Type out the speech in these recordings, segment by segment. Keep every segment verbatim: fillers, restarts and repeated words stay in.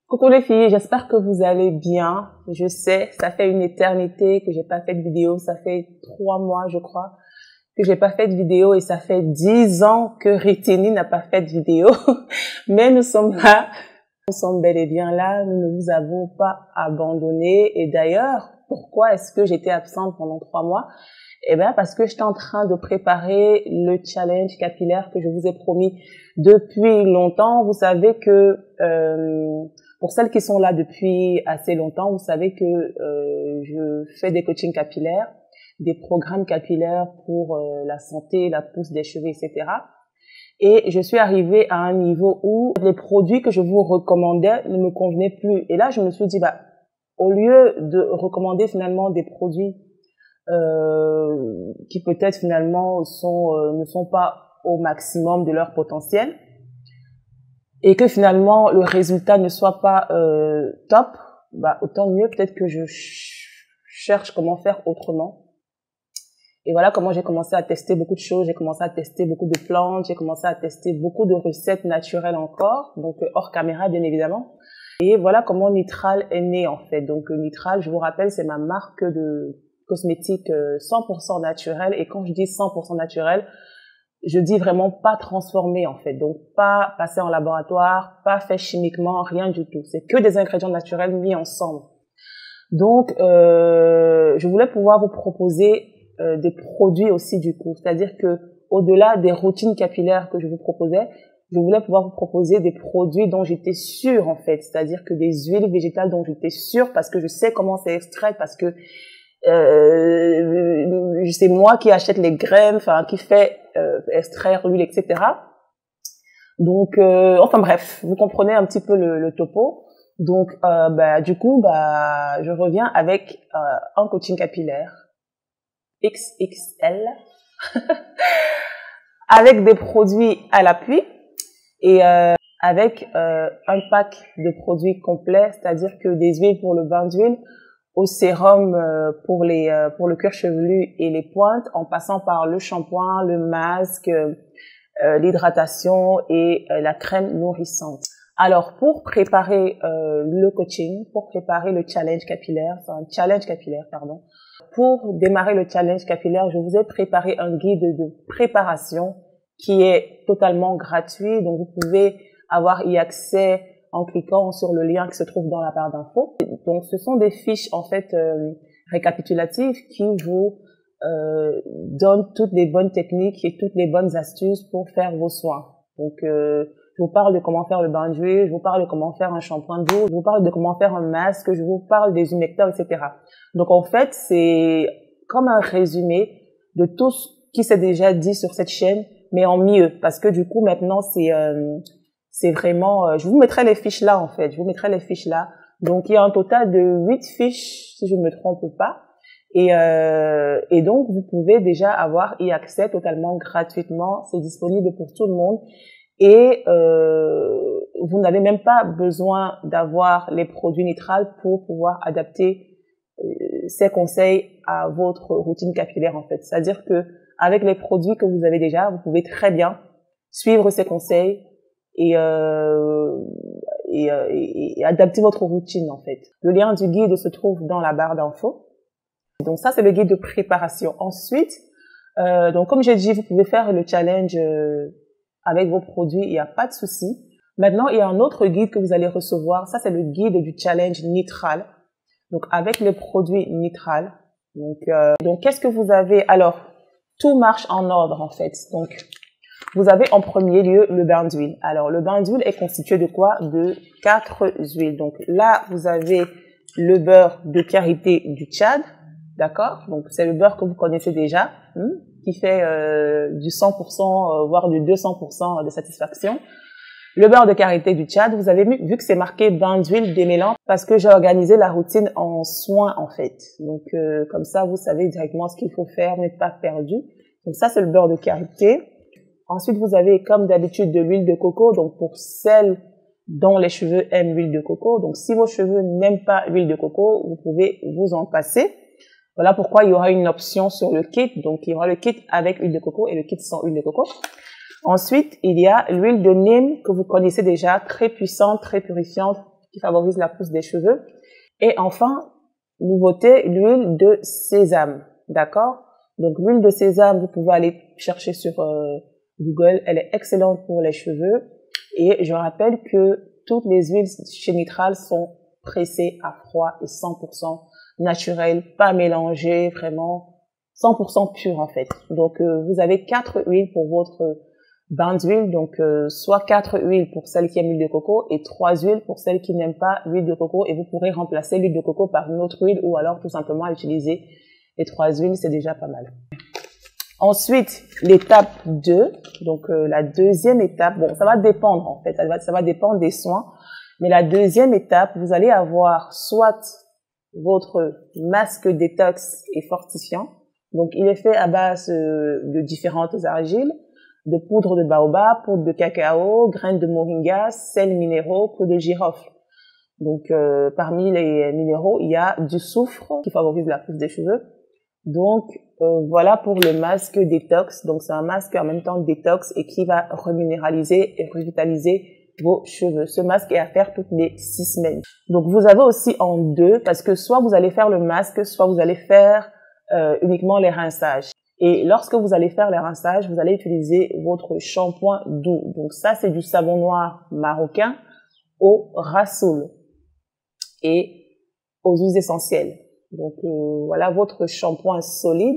Coucou les filles, j'espère que vous allez bien. Je sais, ça fait une éternité que j'ai pas fait de vidéo, ça fait trois mois je crois que j'ai pas fait de vidéo et ça fait dix ans que Ritini n'a pas fait de vidéo. Mais nous sommes là, nous sommes bel et bien là, nous ne vous avons pas abandonné. Et d'ailleurs, pourquoi est-ce que j'étais absente pendant trois mois? Eh bien, parce que j'étais en train de préparer le challenge capillaire que je vous ai promis depuis longtemps. Vous savez que, euh, pour celles qui sont là depuis assez longtemps, vous savez que euh, je fais des coachings capillaires, des programmes capillaires pour euh, la santé, la pousse des cheveux, et cetera. Et je suis arrivée à un niveau où les produits que je vous recommandais ne me convenaient plus. Et là, je me suis dit, bah, au lieu de recommander finalement des produits Euh, qui peut-être finalement sont euh, ne sont pas au maximum de leur potentiel et que finalement le résultat ne soit pas euh, top, bah autant mieux peut-être que je ch cherche comment faire autrement. Et voilà comment j'ai commencé à tester beaucoup de choses, j'ai commencé à tester beaucoup de plantes, j'ai commencé à tester beaucoup de recettes naturelles encore, donc hors caméra bien évidemment. Et voilà comment Nitral est né en fait. Donc Nitral, je vous rappelle, c'est ma marque de cosmétique cent pour cent naturel. Et quand je dis cent pour cent naturel, je dis vraiment pas transformé en fait. Donc pas passé en laboratoire, pas fait chimiquement, rien du tout. C'est que des ingrédients naturels mis ensemble. Donc euh, je voulais pouvoir vous proposer euh, des produits aussi du coup. C'est-à-dire que au-delà des routines capillaires que je vous proposais, je voulais pouvoir vous proposer des produits dont j'étais sûre en fait. C'est-à-dire que des huiles végétales dont j'étais sûre parce que je sais comment c'est extrait, parce que Euh, c'est moi qui achète les graines, enfin qui fait euh, extraire l'huile, et cetera. Donc, euh, enfin bref, vous comprenez un petit peu le, le topo. Donc, euh, bah, du coup, bah, je reviens avec euh, un coaching capillaire X X L avec des produits à l'appui et euh, avec euh, un pack de produits complets, c'est-à-dire que des huiles pour le bain d'huile, au sérum pour les pour le cuir chevelu et les pointes, en passant par le shampoing, le masque, euh, l'hydratation et euh, la crème nourrissante. Alors pour préparer euh, le coaching, pour préparer le challenge capillaire, c'est un challenge capillaire pardon. Pour démarrer le challenge capillaire, je vous ai préparé un guide de préparation qui est totalement gratuit, donc vous pouvez avoir y accès en cliquant sur le lien qui se trouve dans la barre d'infos. Donc, ce sont des fiches, en fait, euh, récapitulatives qui vous euh, donnent toutes les bonnes techniques et toutes les bonnes astuces pour faire vos soins. Donc, euh, je vous parle de comment faire le bain d'huile, je vous parle de comment faire un shampoing d'eau, je vous parle de comment faire un masque, je vous parle des humecteurs, et cetera. Donc, en fait, c'est comme un résumé de tout ce qui s'est déjà dit sur cette chaîne, mais en mieux. Parce que du coup, maintenant, c'est... Euh, C'est vraiment, euh, je vous mettrai les fiches là en fait, je vous mettrai les fiches là. Donc il y a un total de huit fiches si je ne me trompe pas. Et, euh, et donc vous pouvez déjà avoir y accès totalement gratuitement, c'est disponible pour tout le monde. Et euh, vous n'avez même pas besoin d'avoir les produits Nitral pour pouvoir adapter euh, ces conseils à votre routine capillaire en fait. C'est-à-dire que avec les produits que vous avez déjà, vous pouvez très bien suivre ces conseils et, euh, et, et, et adapter votre routine en fait. Le lien du guide se trouve dans la barre d'infos. Donc ça c'est le guide de préparation. Ensuite, euh, donc comme j'ai dit, vous pouvez faire le challenge euh, avec vos produits, il n'y a pas de souci. Maintenant, il y a un autre guide que vous allez recevoir. Ça c'est le guide du challenge Nitral. Donc avec les produits Nitral. Donc, euh, donc qu'est-ce que vous avez? Alors tout marche en ordre en fait. Donc vous avez en premier lieu le bain d'huile. Alors, le bain d'huile est constitué de quoi? De quatre huiles. Donc là, vous avez le beurre de karité du Tchad, d'accord? Donc c'est le beurre que vous connaissez déjà, hein, qui fait euh, du cent pour cent, euh, voire du deux cents pour cent de satisfaction. Le beurre de karité du Tchad, vous avez vu, vu que c'est marqué bain d'huile démêlant, parce que j'ai organisé la routine en soins en fait. Donc euh, comme ça, vous savez directement ce qu'il faut faire, vous n'êtes pas perdu. Donc ça, c'est le beurre de karité. Ensuite, vous avez comme d'habitude de l'huile de coco, donc pour celles dont les cheveux aiment l'huile de coco. Donc si vos cheveux n'aiment pas l'huile de coco, vous pouvez vous en passer. Voilà pourquoi il y aura une option sur le kit. Donc il y aura le kit avec huile de coco et le kit sans huile de coco. Ensuite, il y a l'huile de Nîmes que vous connaissez déjà, très puissante, très purifiante, qui qui favorise la pousse des cheveux. Et enfin, nouveauté, l'huile de sésame, d'accord? Donc l'huile de sésame, vous pouvez aller chercher sur euh, Google, elle est excellente pour les cheveux. Et je rappelle que toutes les huiles chez Nitral sont pressées à froid et cent pour cent naturelles, pas mélangées, vraiment cent pour cent pures en fait. Donc euh, vous avez quatre huiles pour votre bain d'huile, donc euh, soit quatre huiles pour celles qui aiment l'huile de coco et trois huiles pour celles qui n'aiment pas l'huile de coco, et vous pourrez remplacer l'huile de coco par une autre huile ou alors tout simplement utiliser les trois huiles, c'est déjà pas mal. Ensuite, l'étape deux, donc euh, la deuxième étape, bon, ça va dépendre en fait, ça va, ça va dépendre des soins, mais la deuxième étape, vous allez avoir soit votre masque détox et fortifiant, donc il est fait à base euh, de différentes argiles, de poudre de baobab, poudre de cacao, graines de moringa, sels minéraux, peau de girofle. Donc euh, parmi les minéraux, il y a du soufre qui favorise la pousse des cheveux. Donc euh, voilà pour le masque détox. Donc c'est un masque en même temps détox et qui va reminéraliser et revitaliser vos cheveux. Ce masque est à faire toutes les six semaines. Donc vous avez aussi en deux, parce que soit vous allez faire le masque, soit vous allez faire euh, uniquement les rinçages. Et lorsque vous allez faire les rinçages, vous allez utiliser votre shampoing doux. Donc ça, c'est du savon noir marocain au rassoul et aux huiles essentielles. Donc euh, voilà votre shampoing solide,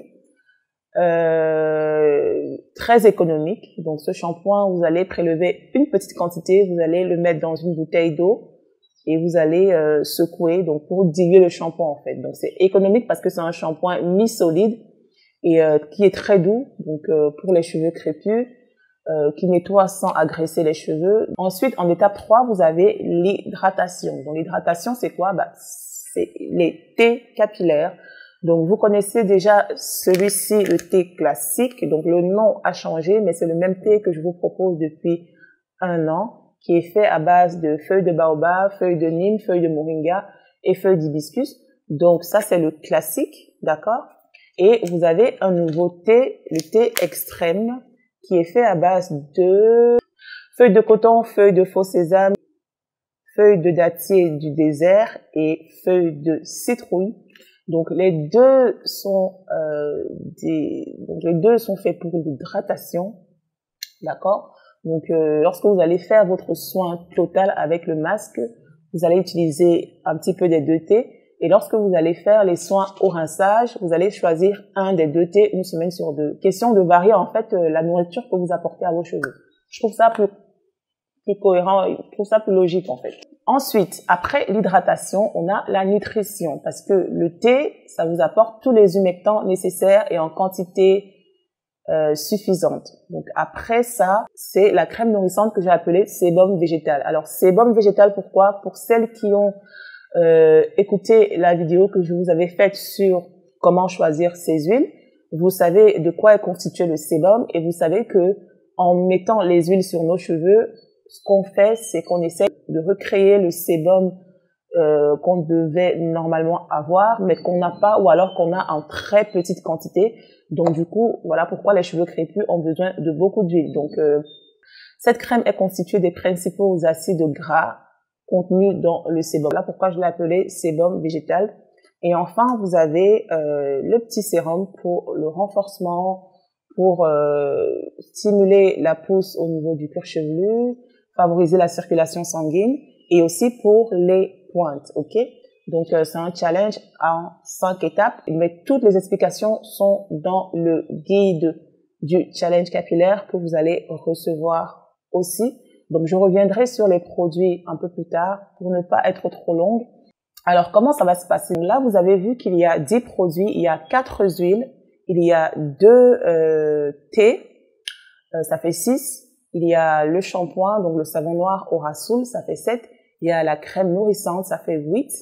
euh, très économique. Donc ce shampoing, vous allez prélever une petite quantité, vous allez le mettre dans une bouteille d'eau et vous allez euh, secouer donc pour diluer le shampoing en fait. Donc c'est économique parce que c'est un shampoing mi-solide et euh, qui est très doux, donc euh, pour les cheveux crépus, euh, qui nettoie sans agresser les cheveux. Ensuite, en étape trois, vous avez l'hydratation. Donc l'hydratation, c'est quoi? Bah, c'est les thés capillaires. Donc vous connaissez déjà celui-ci, le thé classique. Donc le nom a changé, mais c'est le même thé que je vous propose depuis un an, qui est fait à base de feuilles de baobab, feuilles de nîmes, feuilles de moringa et feuilles d'hibiscus. Donc ça, c'est le classique, d'accord? Et vous avez un nouveau thé, le thé extrême, qui est fait à base de feuilles de coton, feuilles de faux sésame, feuilles de dattier du désert et feuilles de citrouille. Donc les deux sont euh, des, donc les deux sont faits pour l'hydratation, d'accord? Donc euh, lorsque vous allez faire votre soin total avec le masque, vous allez utiliser un petit peu des deux thés. Et lorsque vous allez faire les soins au rinçage, vous allez choisir un des deux thés une semaine sur deux. Question de varier en fait euh, la nourriture que vous apportez à vos cheveux. Je trouve ça plus, plus cohérent, je trouve ça plus logique en fait. Ensuite, après l'hydratation, on a la nutrition parce que le thé, ça vous apporte tous les humectants nécessaires et en quantité euh, suffisante. Donc après ça, c'est la crème nourrissante que j'ai appelée sébum végétal. Alors sébum végétal, pourquoi? Pour celles qui ont Euh, écoutez la vidéo que je vous avais faite sur comment choisir ces huiles. Vous savez de quoi est constitué le sébum et vous savez que en mettant les huiles sur nos cheveux, ce qu'on fait, c'est qu'on essaie de recréer le sébum euh, qu'on devait normalement avoir, mais qu'on n'a pas ou alors qu'on a en très petite quantité. Donc du coup, voilà pourquoi les cheveux crépus ont besoin de beaucoup d'huile. Donc euh, cette crème est constituée des principaux acides gras contenu dans le sébum. Voilà pourquoi je l'ai appelé sébum végétal. Et enfin, vous avez euh, le petit sérum pour le renforcement, pour euh, stimuler la pousse au niveau du cuir chevelu, favoriser la circulation sanguine et aussi pour les pointes, ok? Donc, euh, c'est un challenge en cinq étapes, mais toutes les explications sont dans le guide du challenge capillaire que vous allez recevoir aussi. Donc, je reviendrai sur les produits un peu plus tard pour ne pas être trop longue. Alors, comment ça va se passer? Là, vous avez vu qu'il y a dix produits, il y a quatre huiles, il y a deux euh, thés, euh, ça fait six. Il y a le shampoing, donc le savon noir au rassoul, ça fait sept. Il y a la crème nourrissante, ça fait huit.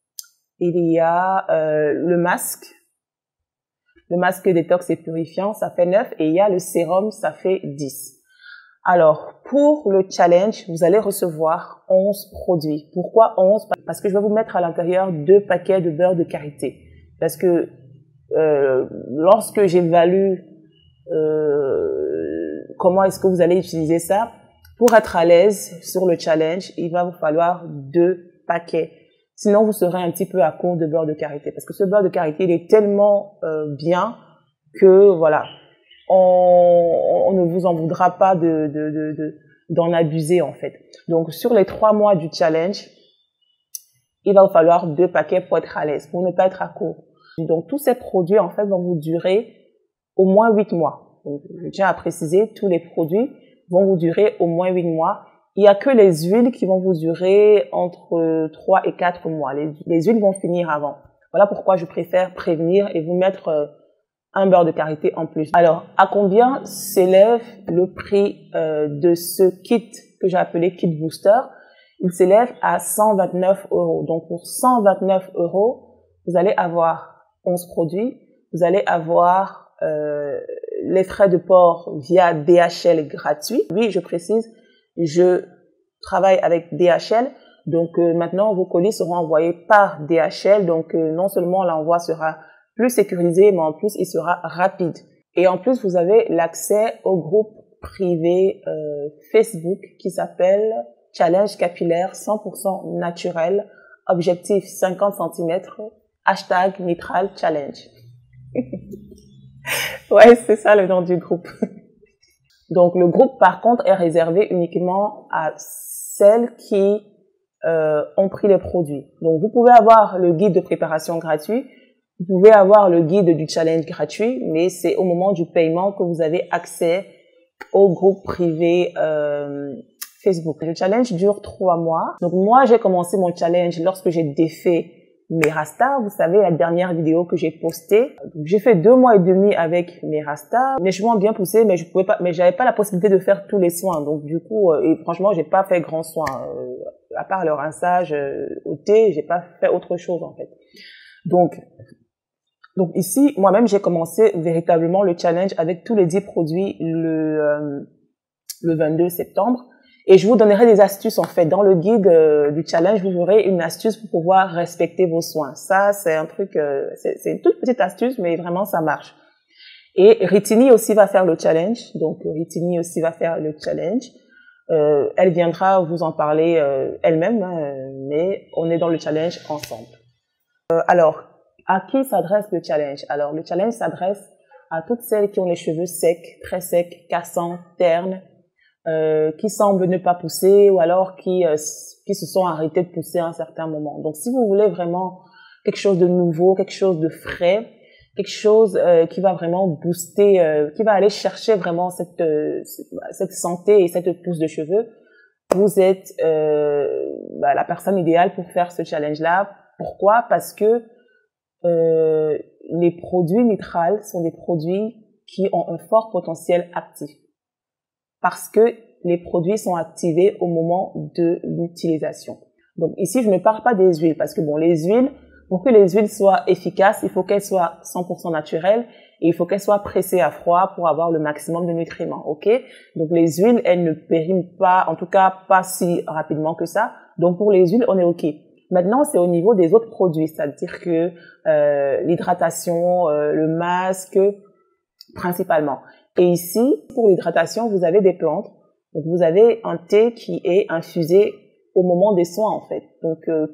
Il y a euh, le masque, le masque détox et purifiant, ça fait neuf. Et il y a le sérum, ça fait dix. Alors, pour le challenge, vous allez recevoir onze produits. Pourquoi onze? Parce que je vais vous mettre à l'intérieur deux paquets de beurre de karité. Parce que euh, lorsque j'évalue euh, comment est-ce que vous allez utiliser ça, pour être à l'aise sur le challenge, il va vous falloir deux paquets. Sinon, vous serez un petit peu à court de beurre de karité. Parce que ce beurre de karité, il est tellement euh, bien que, voilà, on, on ne vous en voudra pas de, de, de, de, d'en abuser, en fait. Donc, sur les trois mois du challenge, il va vous falloir deux paquets pour être à l'aise, pour ne pas être à court. Donc, tous ces produits, en fait, vont vous durer au moins huit mois. Donc, je tiens à préciser, tous les produits vont vous durer au moins huit mois. Il n'y a que les huiles qui vont vous durer entre trois et quatre mois. Les, les huiles vont finir avant. Voilà pourquoi je préfère prévenir et vous mettre euh, un beurre de karité en plus. Alors, à combien s'élève le prix euh, de ce kit que j'ai appelé kit booster? Il s'élève à cent vingt-neuf euros. Donc, pour cent vingt-neuf euros, vous allez avoir onze produits. Vous allez avoir euh, les frais de port via D H L gratuits. Oui, je précise, je travaille avec D H L, donc euh, maintenant vos colis seront envoyés par D H L, donc euh, non seulement l'envoi sera plus sécurisé, mais en plus il sera rapide. Et en plus vous avez l'accès au groupe privé euh, Facebook qui s'appelle Challenge capillaire cent pour cent naturel, objectif cinquante centimètres, hashtag Nitral Challenge. Ouais, c'est ça le nom du groupe. Donc, le groupe, par contre, est réservé uniquement à celles qui euh, ont pris les produits. Donc, vous pouvez avoir le guide de préparation gratuit, vous pouvez avoir le guide du challenge gratuit, mais c'est au moment du paiement que vous avez accès au groupe privé euh, Facebook. Le challenge dure trois mois. Donc, moi, j'ai commencé mon challenge lorsque j'ai défait mes rastas. Vous savez, la dernière vidéo que j'ai postée. J'ai fait deux mois et demi avec mes rastas. Mes cheveux ont bien poussé, mais je pouvais pas, mais j'avais pas la possibilité de faire tous les soins. Donc, du coup, euh, et franchement, j'ai pas fait grand soin. Euh, à part le rinçage euh, au thé, j'ai pas fait autre chose, en fait. Donc, donc ici, moi-même, j'ai commencé véritablement le challenge avec tous les dix produits le, euh, le vingt-deux septembre. Et je vous donnerai des astuces, en fait. Dans le guide euh, du challenge, vous aurez une astuce pour pouvoir respecter vos soins. Ça, c'est un truc, euh, c'est une toute petite astuce, mais vraiment, ça marche. Et Ritini aussi va faire le challenge. Donc, Ritini aussi va faire le challenge. Euh, elle viendra vous en parler euh, elle-même, hein, mais on est dans le challenge ensemble. Euh, alors, à qui s'adresse le challenge? Alors, le challenge s'adresse à toutes celles qui ont les cheveux secs, très secs, cassants, ternes, Euh, qui semblent ne pas pousser ou alors qui euh, qui se sont arrêtés de pousser à un certain moment. Donc, si vous voulez vraiment quelque chose de nouveau, quelque chose de frais, quelque chose euh, qui va vraiment booster, euh, qui va aller chercher vraiment cette euh, cette santé et cette pousse de cheveux, vous êtes euh, bah, la personne idéale pour faire ce challenge-là. Pourquoi? Parce que euh, les produits Nitral sont des produits qui ont un fort potentiel actif. Parce que les produits sont activés au moment de l'utilisation. Donc ici, je ne parle pas des huiles parce que bon, les huiles, pour que les huiles soient efficaces, il faut qu'elles soient cent pour cent naturelles et il faut qu'elles soient pressées à froid pour avoir le maximum de nutriments, ok? Donc les huiles, elles ne périment pas, en tout cas pas si rapidement que ça. Donc pour les huiles, on est ok. Maintenant, c'est au niveau des autres produits, c'est-à-dire que euh, l'hydratation, euh, le masque, principalement. Et ici, pour l'hydratation, vous avez des plantes. Donc, vous avez un thé qui est infusé au moment des soins, en fait. Donc, euh,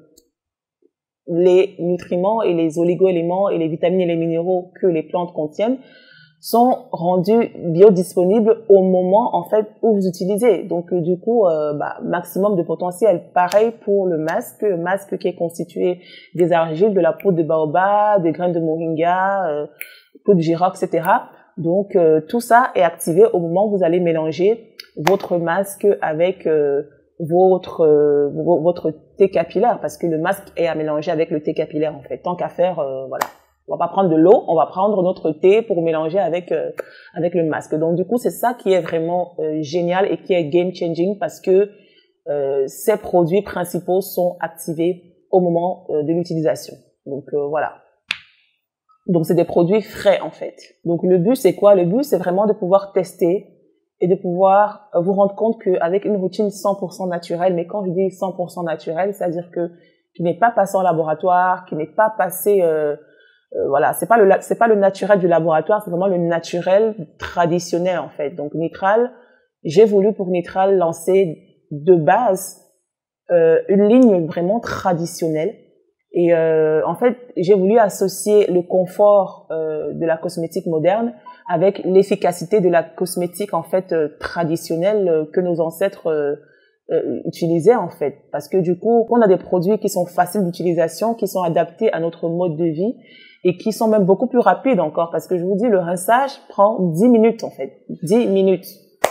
les nutriments et les oligo-éléments et les vitamines et les minéraux que les plantes contiennent sont rendus biodisponibles au moment, en fait, où vous utilisez. Donc, euh, du coup, euh, bah, maximum de potentiel. Pareil pour le masque, le masque qui est constitué des argiles, de la poudre de baobab, des graines de moringa, euh, poudre de girofle, et cetera. Donc, euh, tout ça est activé au moment où vous allez mélanger votre masque avec euh, votre euh, votre thé capillaire, parce que le masque est à mélanger avec le thé capillaire, en fait. Tant qu'à faire, euh, voilà. On va pas prendre de l'eau, on va prendre notre thé pour mélanger avec euh, avec le masque. Donc, du coup, c'est ça qui est vraiment euh, génial et qui est game-changing parce que euh, ces produits principaux sont activés au moment euh, de l'utilisation. Donc, euh, voilà. Donc, c'est des produits frais, en fait. Donc, le but, c'est quoi? Le but, c'est vraiment de pouvoir tester et de pouvoir vous rendre compte qu'avec une routine cent pour cent naturelle, mais quand je dis cent pour cent naturelle, c'est-à-dire que qui n'est pas passé en laboratoire, qui n'est pas passé, euh, euh, voilà, c'est pas le c'est pas le naturel du laboratoire, c'est vraiment le naturel traditionnel, en fait. Donc, Nitral, j'ai voulu pour Nitral lancer de base euh, une ligne vraiment traditionnelle. Et euh, en fait, j'ai voulu associer le confort euh, de la cosmétique moderne avec l'efficacité de la cosmétique en fait euh, traditionnelle euh, que nos ancêtres euh, euh, utilisaient en fait. Parce que du coup, on a des produits qui sont faciles d'utilisation, qui sont adaptés à notre mode de vie et qui sont même beaucoup plus rapides encore. Parce que je vous dis, le rinçage prend dix minutes en fait. dix minutes.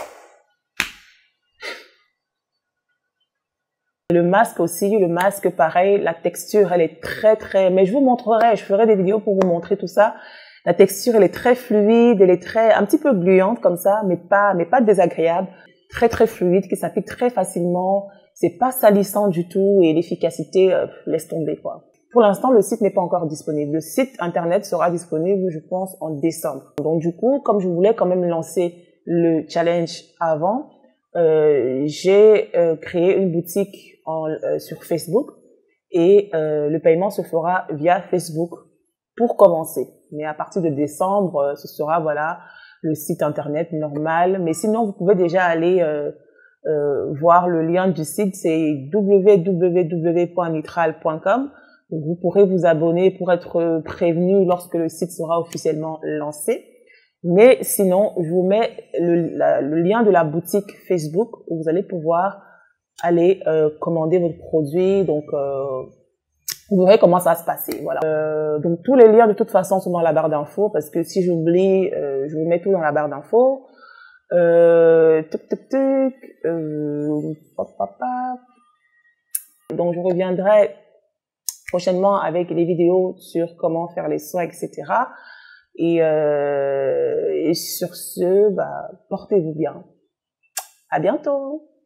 Le masque aussi, le masque pareil, la texture elle est très très, mais je vous montrerai, je ferai des vidéos pour vous montrer tout ça. La texture elle est très fluide, elle est très, un petit peu gluante comme ça, mais pas, mais pas désagréable. Très très fluide, qui s'applique très facilement, c'est pas salissant du tout et l'efficacité, euh, laisse tomber quoi. Pour l'instant, le site n'est pas encore disponible. Le site internet sera disponible, je pense, en décembre. Donc du coup, comme je voulais quand même lancer le challenge avant, Euh, j'ai euh, créé une boutique en, euh, sur Facebook et euh, le paiement se fera via Facebook pour commencer. Mais à partir de décembre, euh, ce sera voilà le site internet normal. Mais sinon, vous pouvez déjà aller euh, euh, voir le lien du site, c'est w w w point nitral point com. Donc, vous pourrez vous abonner pour être prévenu lorsque le site sera officiellement lancé. Mais sinon, je vous mets le, la, le lien de la boutique Facebook où vous allez pouvoir aller euh, commander votre produit. Donc, euh, vous verrez comment ça va se passer. Voilà. Euh, donc, tous les liens de toute façon sont dans la barre d'infos parce que si j'oublie, euh, je vous mets tout dans la barre d'infos. Euh, tuk tuk tuk. Euh, pop, pop, pop. Donc, je reviendrai prochainement avec les vidéos sur comment faire les soins, et cetera. Et, euh, et sur ce, bah, portez-vous bien. À bientôt!